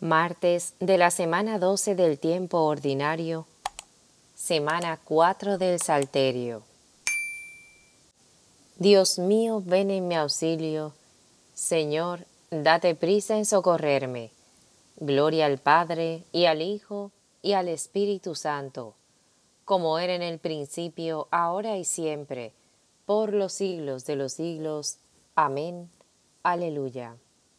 Martes de la semana 12 del tiempo ordinario, semana 4 del Salterio. Dios mío, ven en mi auxilio. Señor, date prisa en socorrerme. Gloria al Padre, y al Hijo, y al Espíritu Santo, como era en el principio, ahora y siempre, por los siglos de los siglos. Amén. Aleluya.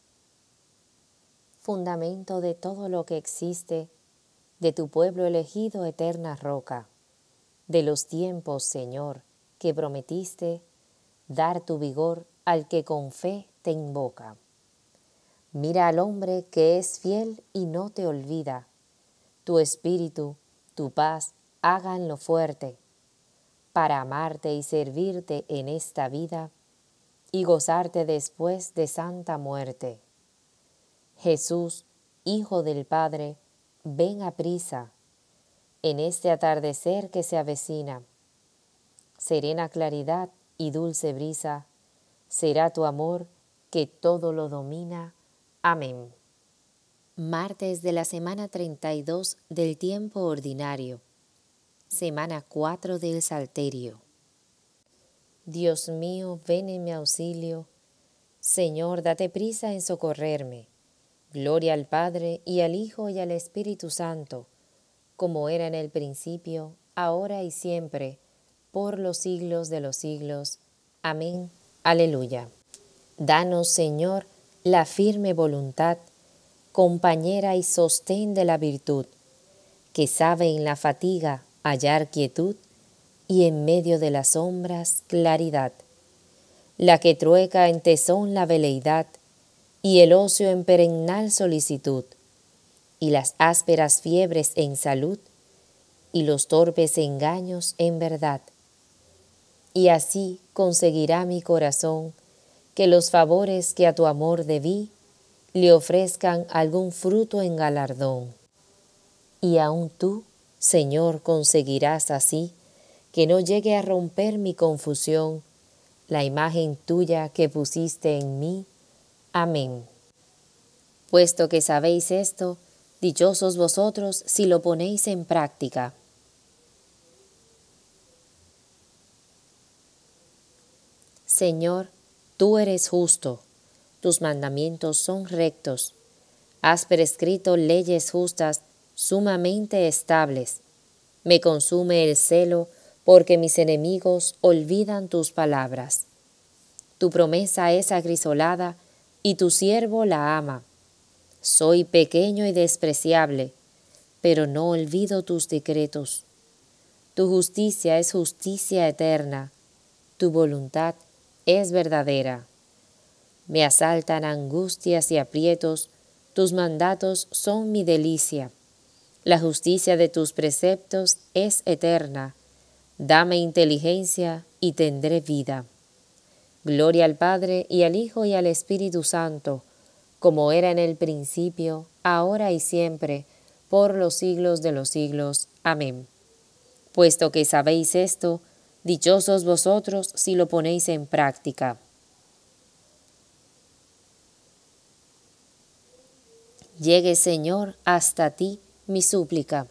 Fundamento de todo lo que existe, de tu pueblo elegido, eterna roca, de los tiempos, Señor, que prometiste dar tu vigor al que con fe te invoca. Mira al hombre que es fiel y no te olvida. Tu espíritu, tu paz, háganlo fuerte, para amarte y servirte en esta vida y gozarte después de santa muerte. Jesús, Hijo del Padre, ven aprisa, en este atardecer que se avecina. Serena claridad y dulce brisa, será tu amor que todo lo domina. Amén. Martes de la semana 32 del tiempo ordinario, semana 4 del Salterio. Dios mío, ven en mi auxilio. Señor, date prisa en socorrerme. Gloria al Padre, y al Hijo, y al Espíritu Santo, como era en el principio, ahora y siempre, por los siglos de los siglos. Amén. Aleluya. Danos, Señor, la firme voluntad, compañera y sostén de la virtud, que sabe en la fatiga hallar quietud y en medio de las sombras claridad, la que trueca en tesón la veleidad y el ocio en perennal solicitud, y las ásperas fiebres en salud, y los torpes engaños en verdad. Y así conseguirá mi corazón que los favores que a tu amor debí le ofrezcan algún fruto en galardón. Y aun tú, Señor, conseguirás así que no llegue a romper mi confusión la imagen tuya que pusiste en mí. Amén. Puesto que sabéis esto, dichosos vosotros si lo ponéis en práctica. Señor, tú eres justo, tus mandamientos son rectos, has prescrito leyes justas, sumamente estables. Me consume el celo porque mis enemigos olvidan tus palabras. Tu promesa es acrisolada y tu siervo la ama. Soy pequeño y despreciable, pero no olvido tus decretos. Tu justicia es justicia eterna, tu voluntad es verdadera. Me asaltan angustias y aprietos, tus mandatos son mi delicia. La justicia de tus preceptos es eterna. Dame inteligencia y tendré vida. Gloria al Padre, y al Hijo, y al Espíritu Santo, como era en el principio, ahora y siempre, por los siglos de los siglos. Amén. Puesto que sabéis esto, dichosos vosotros si lo ponéis en práctica. Llegue, Señor, hasta ti mi súplica.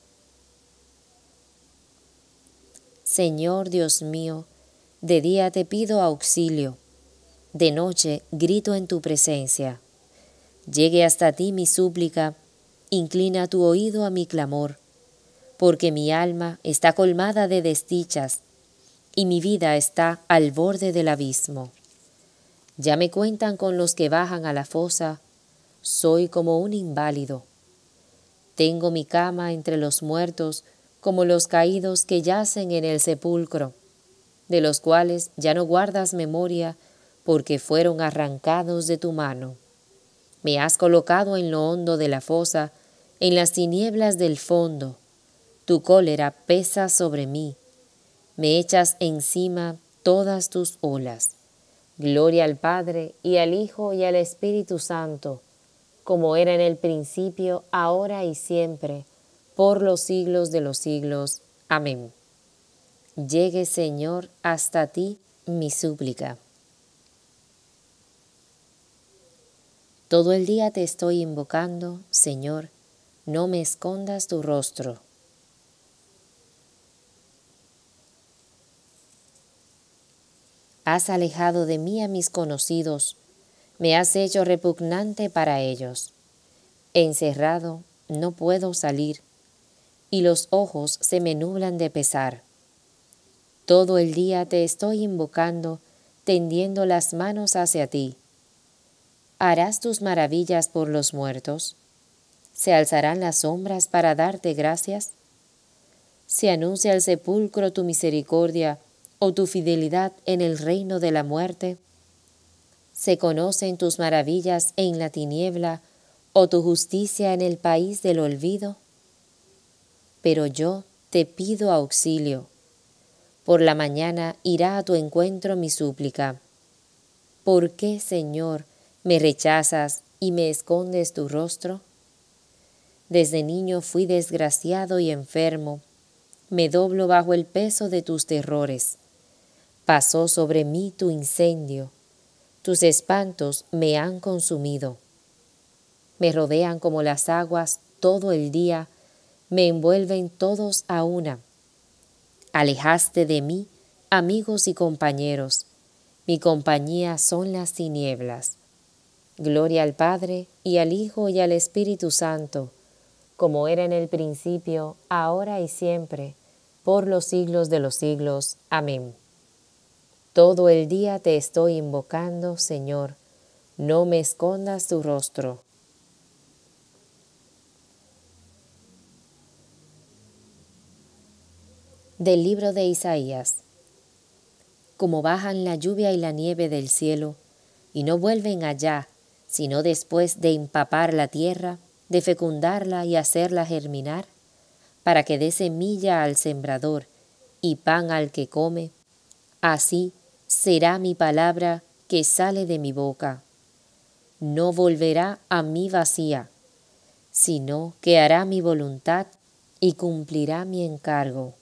Señor Dios mío, de día te pido auxilio, de noche grito en tu presencia. Llegue hasta ti mi súplica, inclina tu oído a mi clamor, porque mi alma está colmada de desdichas y mi vida está al borde del abismo. Ya me cuentan con los que bajan a la fosa, soy como un inválido. Tengo mi cama entre los muertos, como los caídos que yacen en el sepulcro, de los cuales ya no guardas memoria, porque fueron arrancados de tu mano. Me has colocado en lo hondo de la fosa, en las tinieblas del fondo. Tu cólera pesa sobre mí. Me echas encima todas tus olas. Gloria al Padre, y al Hijo, y al Espíritu Santo, como era en el principio, ahora y siempre, por los siglos de los siglos. Amén. Llegue, Señor, hasta ti mi súplica. Todo el día te estoy invocando, Señor, no me escondas tu rostro. Has alejado de mí a mis conocidos, me has hecho repugnante para ellos. Encerrado, no puedo salir, y los ojos se me nublan de pesar. Todo el día te estoy invocando, tendiendo las manos hacia ti. ¿Harás tus maravillas por los muertos? ¿Se alzarán las sombras para darte gracias? ¿Se anuncia al sepulcro tu misericordia o tu fidelidad en el reino de la muerte? ¿Se conocen tus maravillas en la tiniebla o tu justicia en el país del olvido? Pero yo te pido auxilio. Por la mañana irá a tu encuentro mi súplica. ¿Por qué, Señor, me rechazas y me escondes tu rostro? Desde niño fui desgraciado y enfermo. Me doblo bajo el peso de tus terrores. Pasó sobre mí tu incendio. Tus espantos me han consumido. Me rodean como las aguas todo el día, me envuelven todos a una. Alejaste de mí amigos y compañeros, mi compañía son las tinieblas. Gloria al Padre, y al Hijo, y al Espíritu Santo, como era en el principio, ahora y siempre, por los siglos de los siglos. Amén. Todo el día te estoy invocando, Señor, no me escondas tu rostro. Del libro de Isaías. Como bajan la lluvia y la nieve del cielo, y no vuelven allá, sino después de empapar la tierra, de fecundarla y hacerla germinar, para que dé semilla al sembrador y pan al que come, así será mi palabra que sale de mi boca. No volverá a mí vacía, sino que hará mi voluntad y cumplirá mi encargo.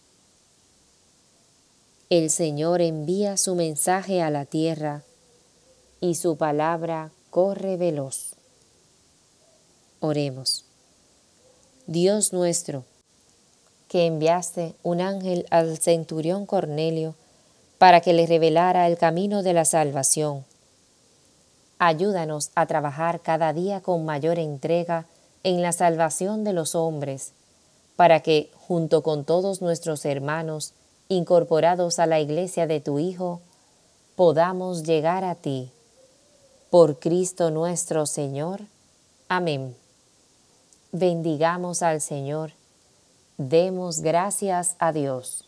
El Señor envía su mensaje a la tierra, y su palabra corre veloz. Oremos. Dios nuestro, que enviaste un ángel al centurión Cornelio para que le revelara el camino de la salvación, ayúdanos a trabajar cada día con mayor entrega en la salvación de los hombres, para que, junto con todos nuestros hermanos, incorporados a la Iglesia de tu Hijo, podamos llegar a ti. Por Cristo nuestro Señor. Amén. Bendigamos al Señor. Demos gracias a Dios.